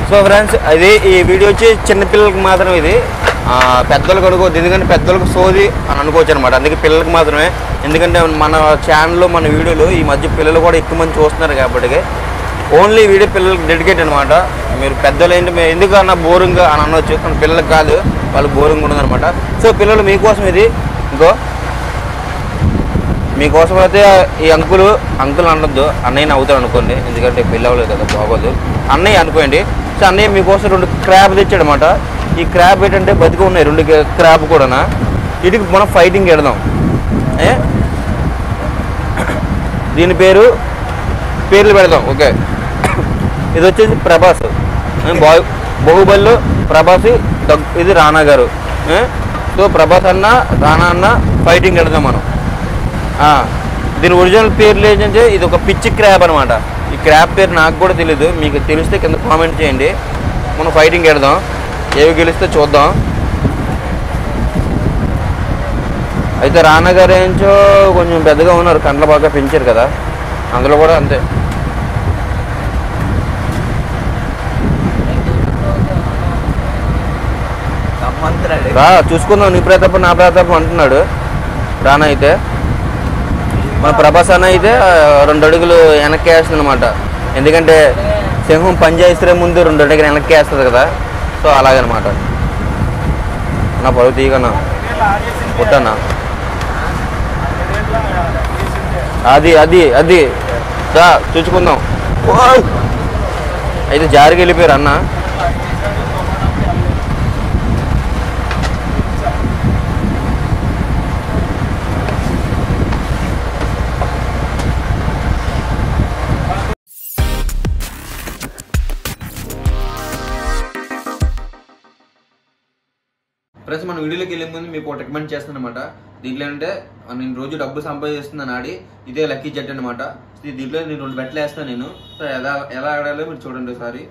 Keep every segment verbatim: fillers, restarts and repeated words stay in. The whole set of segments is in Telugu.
సో ఫ్రెండ్స్ అది ఈ వీడియో వచ్చి చిన్నపిల్లలకి మాత్రం ఇది పెద్దలకు అనుకోవద్దు, ఎందుకంటే పెద్దలకు సోది అని అనుకోవచ్చు అనమాట. అందుకే పిల్లలకి మాత్రమే, ఎందుకంటే మన ఛానల్లో మన వీడియోలు ఈ మధ్య పిల్లలు కూడా ఎక్కువ మంది చూస్తున్నారు కాబట్టి ఓన్లీ వీడియో పిల్లలకి డెడికేట్ అనమాట. మీరు పెద్దలు ఏంటి మీరు ఎందుకన్నా బోరింగ్గా అని అనవచ్చు, కానీ పిల్లలకు కాదు, వాళ్ళు బోరింగ్ ఉండదు అనమాట. సో పిల్లలు మీకోసం ఇది ఇంకో మీకోసం అయితే ఈ అంకులు అంకులు అనొద్దు, అన్నయ్యని అవుతారు అనుకోండి, ఎందుకంటే పెళ్ళి అవ్వలేదు కదా, బాగోదు. అన్నయ్య అనుకోండి. సో అన్నయ్య మీకోసం రెండు క్రాబ్ తెచ్చాడు అనమాట. ఈ క్రాబ్ ఏంటంటే బతికి ఉన్నాయి రెండు క్రాబ్ కూడా. వీటికి మనం ఫైటింగ్ పెడదాం. ఏ దీని పేరు పేర్లు పెడదాం. ఓకే, ఇది వచ్చేసి ప్రభాస్, బాయ్ బాహుబలిలో ప్రభాస్, ఇది రానా గారు. సో ప్రభాస్ అన్న రానా అన్న ఫైటింగ్ పెడదాం మనం. దీని ఒరిజినల్ పేర్లు ఏంటంటే ఇది ఒక పిచ్చి క్రాబ్ అనమాట. ఈ క్రాబ్ పేరు నాకు కూడా తెలీదు, మీకు తెలిస్తే కింద కామెంట్ చేయండి. మనం ఫైటింగ్ పెడదాం, ఏవి గెలిస్తే చూద్దాం. అయితే రానా గారు ఏంచో కొంచెం పెద్దగా ఉన్నారు, కండ్ల బాగా పెంచారు కదా, అందులో కూడా అంతే. రా చూసుకుందాం, నీ ప్రతాపం నా ప్రతాపం అంటున్నాడు రానా. అయితే మన ప్రభాస్ అన్న అయితే రెండు అడుగులు వెనక్కి వేస్తుంది అనమాట, ఎందుకంటే సింహం పంజాయిస్తే ముందు రెండు అడుగులు వెనక్కి వేస్తుంది కదా. సో అలాగనమాట. నా పరుగు తీయకన్నా పుట్టన్నా, అది అది అది దా చూసుకుందాం. అయితే జారికి వెళ్ళిపోయారు అన్న. ఫ్రెండ్స్ మన వీడియోలోకి వెళ్ళే ముందు మీకు రికమెండ్ చేస్తాను అనమాట. దీంట్లో అంటే నేను రోజు డబ్బు సంపాదిస్తున్నాను ఆడి, ఇదే లక్కీ జెట్ అనమాట. దీంట్లో నేను రెండు బెట్లు వేస్తాను నేను. సో ఎలా ఎలా ఆడాలో మీరు చూడండి ఒకసారి.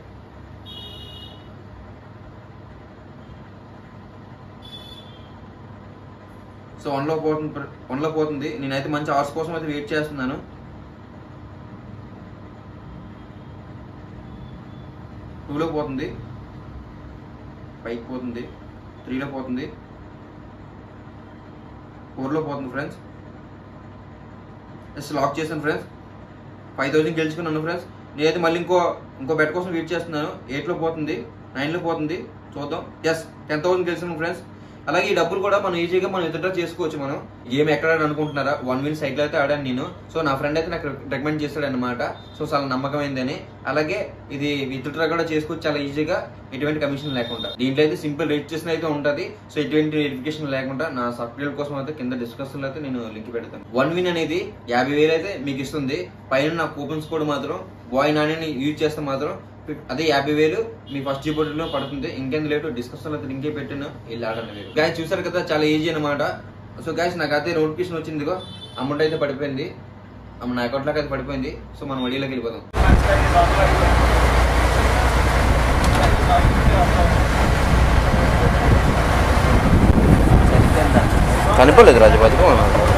సో వన్లో పోతుంది వన్లో పోతుంది నేనైతే మంచి ఆర్స్ కోసం అయితే వెయిట్ చేస్తున్నాను. టూలో పోతుంది, పైకి పోతుంది, త్రీలో పోతుంది, ఫోర్లో పోతుంది ఫ్రెండ్స్. జస్ట్ లాక్ చేశాను ఫ్రెండ్స్. ఫైవ్ థౌసండ్ గెలుచుకున్నాను ఫ్రెండ్స్. నేనైతే మళ్ళీ ఇంకో ఇంకో బెట్ కోసం వెయిట్ చేస్తున్నాను. ఎయిట్లో పోతుంది, నైన్లో పోతుంది, చూద్దాం. ఎస్ టెన్ థౌసండ్ గెలిచాను ఫ్రెండ్స్. అలాగే ఈ డబ్బులు కూడా మనం ఈజీగా మనం విత్డ్రా చేసుకోవచ్చు. మనం గేమ్ ఎక్కడ అనుకుంటున్నారా, వన్ వీల్ సైకిల్ అయితే ఆడాను నేను. సో నా ఫ్రెండ్ అయితే నాకు రికమెండ్ చేస్తాడు అనమాట. సో చాలా నమ్మకమైందని. అలాగే ఇది విత్డ్రా కూడా చేసుకోవచ్చు చాలా ఈజీగా, ఎటువంటి కమిషన్ లేకుండా. దీంట్లో అయితే సింపుల్ రిజిస్ట్రేషన్ అయితే ఉంటుంది. సో ఎటువంటి వెరిఫికేషన్ లేకుండా నా సబ్స్క్రైబ్ కోసం అయితే కింద డిస్క్రిప్షన్ లో అయితే నేను లింక్ పెడతాను. వన్ విన్ అనేది యాభై వేలు అయితే మీకు ఇస్తుంది. పైన నా కూపన్స్ కోడ్ మాత్రం బాయ్ నాని యూజ్ చేస్తే మాత్రం అదే యాభై వేలు మీ ఫస్ట్ డిపాజిట్ లో పడుతుంది. ఇంకెంత లేటు డిస్కషన్ అయితే లింకే పెట్టాను, వెళ్ళి ఆడండి మీరు. గాయస్ చూసారు కదా, చాలా ఈజీ అనమాట. సో గాయస్ నాకు అయితే నోటిఫికేషన్ వచ్చింది, అమౌంట్ అయితే పడిపోయింది, నా అకౌంట్ లోకి అయితే పడిపోయింది. సో మనం వడిలోకి వెళ్ళిపోదాం. కనిపోలేదు రాజు బతుకు.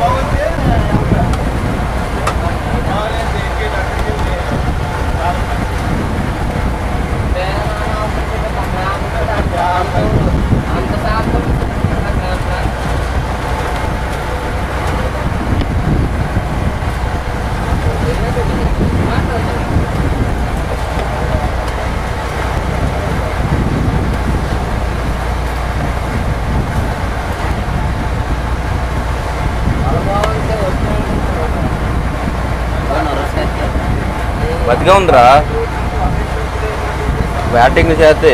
బతిగా ఉందిరా బ్యాటింగ్ చేస్తే.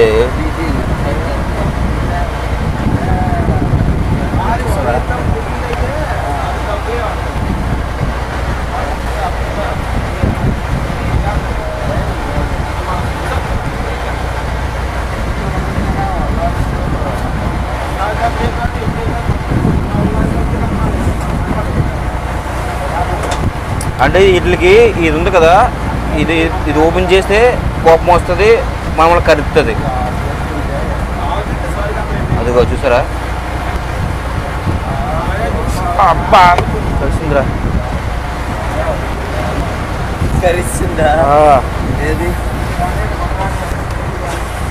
అంటే వీటికి ఇది ఉంది కదా, ఇది ఇది ఓపెన్ చేస్తే కోపం వస్తుంది, మామూలు కరుస్తుంది. అదిగో చూసారా, అబ్బా కలిసిందిరా. కరిస్తుందా? ఏది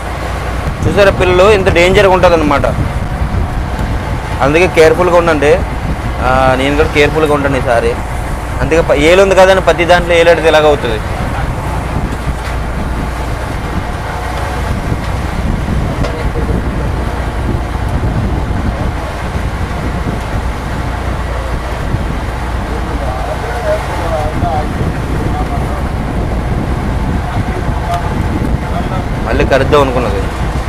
చూసారా పిల్లలు ఇంత డేంజర్గా ఉంటుంది అనమాట. అందుకే కేర్ఫుల్గా ఉండండి. నేను కూడా కేర్ఫుల్గా ఉంటాను ఈసారి. అందుకే ఏలు ఉంది కదండి, ప్రతి దాంట్లో ఏలాడితే ఇలాగ అవుతుంది. మళ్ళీ కరుద్దాం అనుకున్నది.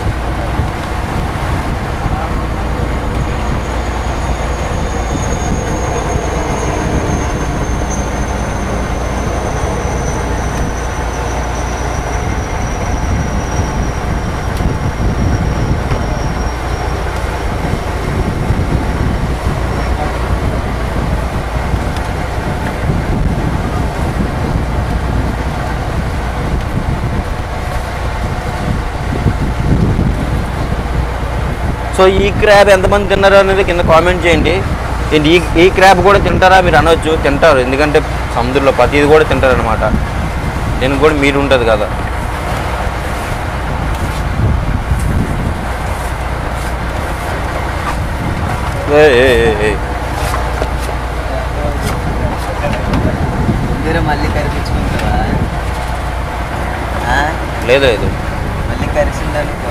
సో ఈ క్రాబ్ ఎంతమంది తిన్నారో అనేది కింద కామెంట్ చేయండి. ఈ ఈ క్రాబ్ కూడా తింటారా మీరు అనవచ్చు. తింటారు, ఎందుకంటే సముద్రంలో ప్రతిది కూడా తింటారనమాట. దీనికి కూడా మీట్ ఉంటుంది కదా. మళ్ళీ కరిపించుకుంటారా? లేదు లేదు మళ్ళీ కరిచిందనుకో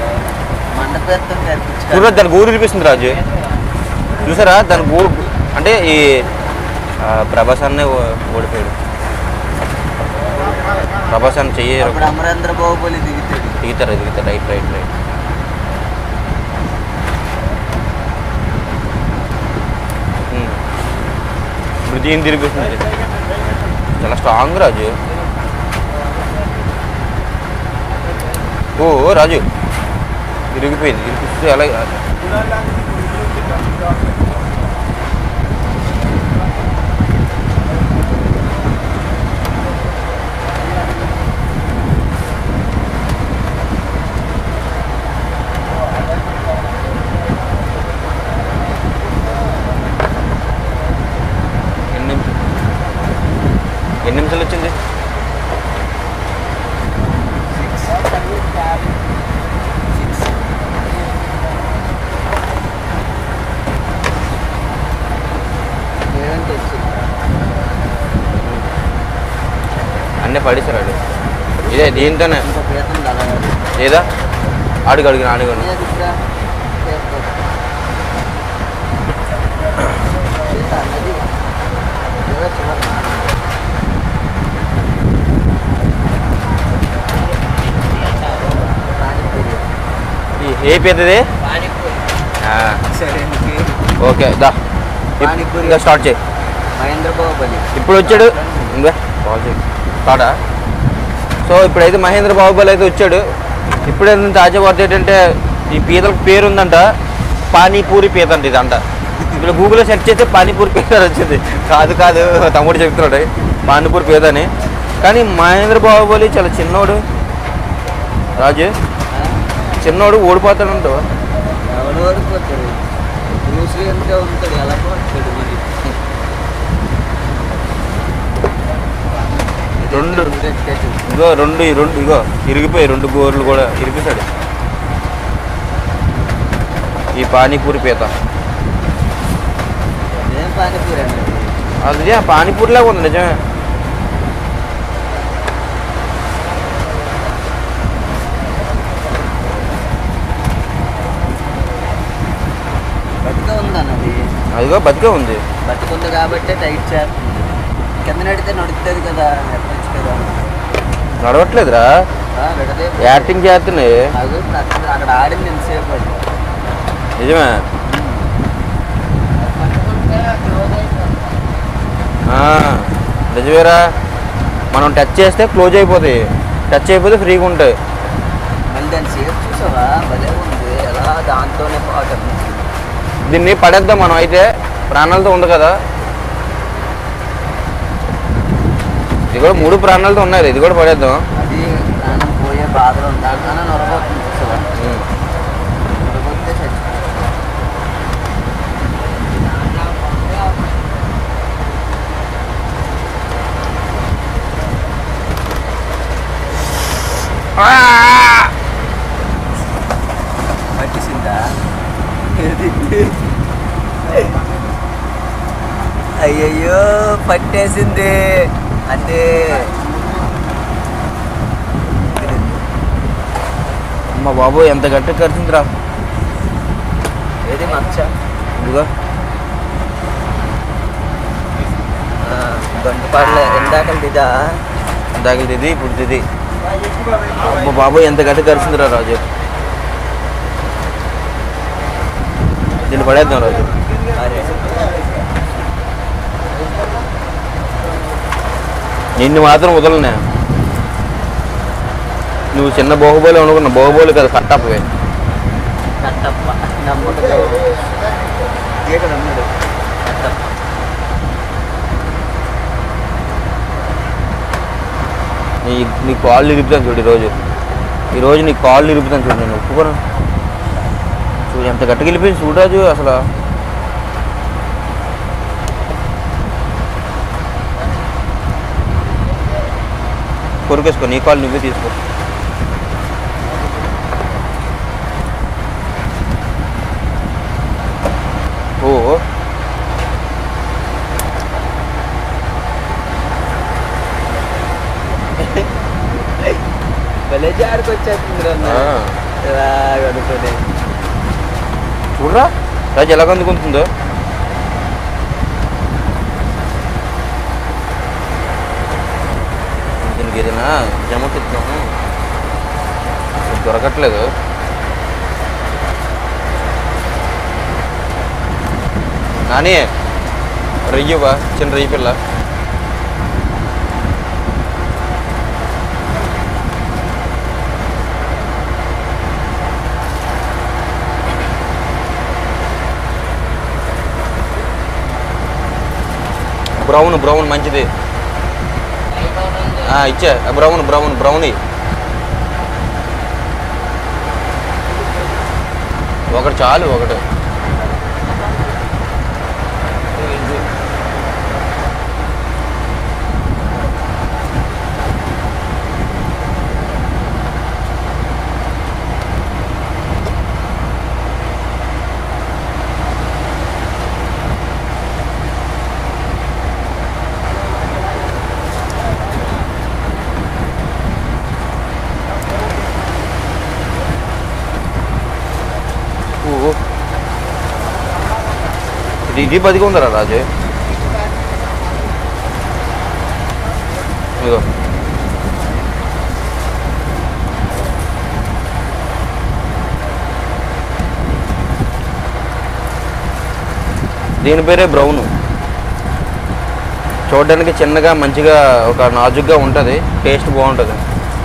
చూడ దాని గూరు వినిపిస్తుంది రాజు. చూసారా దాని గూరు అంటే ఈ ప్రభాస్ అన్నే ఓడిపోయాడు. ప్రభాస్ అన్న చెయ్యి అమరేంద్ర బాహుబలి దిగుతాడు దిగుతారు దిగుతారు రైట్ రైట్ రైట్ ఇప్పుడు దీన్ని తినిపిస్తుంది. చాలా స్ట్రాంగ్ రాజు. ఓ రాజు ఇరిగిపోయింది. ఇరిగిస్తే అలాగే ఎన్ని ఎన్ని నిమిషాలు వచ్చింది? అన్నీ పడేసారు. ఇదే దీంతోనే లేదా అడుగు అడుగు అడుగు ఏ పెద్దది? ఓకే దా ఇంకా స్టార్ట్ చేయి. మహేంద్ర బాహుబలి ఇప్పుడు వచ్చాడు ఇంకా కాడా. సో ఇప్పుడైతే మహేంద్ర బాహుబలి అయితే వచ్చాడు. ఇప్పుడు ఏంటంటే తాజా వార్త ఏంటంటే ఈ పీతలకు పేరు ఉందంట, పానీపూరి పీత అంట ఇదంట. ఇప్పుడు గూగుల్లో సెర్చ్ చేస్తే పానీపూరి పీత వచ్చింది. కాదు కాదు తమ్ముడు చెప్తున్నాడు పానీపూరి పీత అని. కానీ మహేంద్ర బాహుబలి చాలా చిన్నోడు రాజు, చిన్నోడు ఓడిపోతాడంట. ఎవడు ఓడిపోతాడు? ఎంత ఉంటాడు, ఎలా పోతాడు మరి. రెండు ఇగో రెండు రెండు ఇగో ఇరిగిపోయి రెండు గోర్లు కూడా ఇరిగిపోయాడు ఈ పానీపూరి పీత. పానీపూరి అది పానీపూరిలాగా ఉంది నిజమే. బతిగా ఉందన్నది. అదిగో బతికే ఉంది. బతికుంది కాబట్టి టైట్ చేస్తుంది. కింద నడితే నడుస్తుంది కదా, నెట్టచ్చు కదా. నడవట్లేదురా, యాక్టింగ్ చేస్తున్నాయి. అక్కడ ఆడింది ఎంతసేపు నిజమే. నిజమేరా, మనం టచ్ చేస్తే క్లోజ్ అయిపోతాయి, టచ్ అయిపోతే ఫ్రీగా ఉంటాయి. మళ్ళీ దాన్ని సేఫ్ చూసావా, భలే ఉంది. ఎలా దాంతోనే పాటు దీన్ని పడేద్దాం మనం. అయితే ప్రాణాలతో ఉంది కదా, ఇది కూడా మూడు ప్రాణాలతో ఉన్నాయి. ఇది కూడా పడేద్దాం. అది ప్రాణం పోయే బాధలు ఉంటాను కానీ నొరగొస్తుంది చూసావా, నొరగొస్తే చచ్చిపోతుంది. పట్టేసింది అంటే అమ్మ బాబు ఎంత గట్టిగా కరిచిందిరా. ఏది మచ్చ ఇదిగో గంటు పాటలు ఎందాకలు ఇదా ఇందాకలు ఇది ఇప్పుడు ఇది. అమ్మ బాబు ఎంత గట్టిగా కరిచిందిరా రాజు. దీన్ని పడేద్దాం రాజు. అరే నిన్ను మాత్రం వదలనే. నువ్వు చిన్న బాహుబలి అనుకున్న బాహుబలి కదా కట్టప్పవే. కట్టప్ప నమ్ముడు నమ్ముడు కట్టప్ప. నీ నీ కాళ్ళు ఇరుపుతాను చూడు ఈరోజు. ఈరోజు నీ కాళ్ళు ఇరుపుతాను చూడు. నేను ఒప్పుకోను. చూడు ఎంత గట్టిగా వెళ్ళిపోయింది చూడరాజు అసలు. కొరికేసుకో, నీ కాళ్ళు నువ్వే తీసుకో. ఓ భలే జారికి వచ్చేస్తుంది అనుకోండి. చూడరా రాజు ఎలా అందుకుంటుందో. దీనికి ఏదైనా జమ తిప్పుతాము దొరకట్లేదు. నాని రొయ్యవా చిన్న రొయ్య పిల్ల. బ్రౌన్ బ్రౌన్ మంచిది ఇచ్చే. బ్రౌన్ బ్రౌన్ బ్రౌన్ ఒకటి చాలు ఒకటి. ఇది బతికి ఉందరా రాజు. ఇదో దీని పేరే బ్రౌను. చూడడానికి చిన్నగా మంచిగా ఒక నాజుగ్గా ఉంటుంది. టేస్ట్ బాగుంటుంది.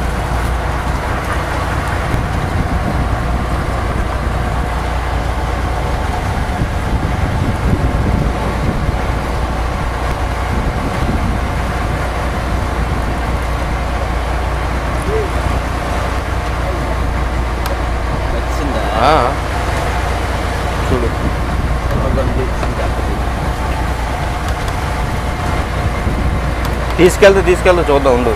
చూడు తీసుకెళ్తే తీసుకెళ్తే చూద్దాం ఉండు.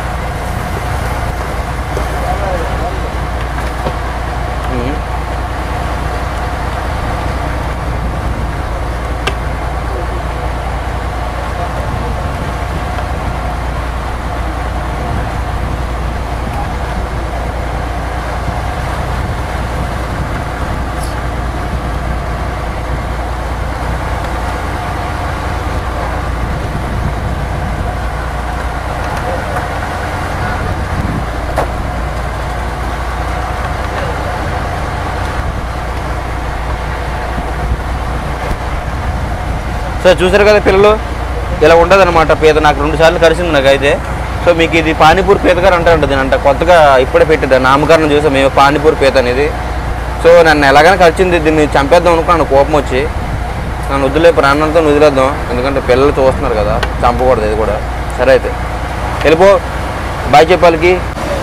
సో చూసారు కదా పిల్లలు, ఇలా ఉంటుంది అనమాట పీత. నాకు రెండు సార్లు కలిసింది నాకైతే. సో మీకు ఇది పానీపూరి పీత గారు అంటారంట. దీని అంట కొత్తగా ఇప్పుడే పెట్టిద్దా నామకరణం చేసాం మేము పానీపూరి పీత అనేది. సో నన్ను ఎలాగైనా కలిసింది. దీన్ని చంపేద్దాం అనుకున్నాను కోపం వచ్చి. నన్ను వదిలే ప్రాణంతో వదిలేద్దాం, ఎందుకంటే పిల్లలు చూస్తున్నారు కదా, చంపకూడదు ఇది కూడా. సరే అయితే వెళ్ళిపో, బాయ్ చెప్పాలికి.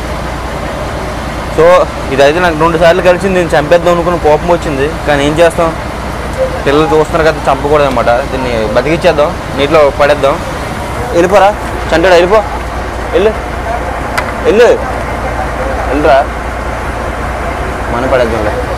సో ఇదైతే నాకు రెండు సార్లు కలిసింది. దీన్ని చంపేద్దాం అనుకున్న కోపం వచ్చింది, కానీ ఏం చేస్తాం, పిల్లలు చూస్తున్నారు కదా, చంపకూడదు అనమాట. దీన్ని బతికిచ్చేద్దాం, నీటిలో పడేద్దాం. వెళ్ళిపోరా చంటాడు, వెళ్ళిపో, వెళ్ళు వెళ్ళు వెళ్ళరా, మన పడేద్దాంలే.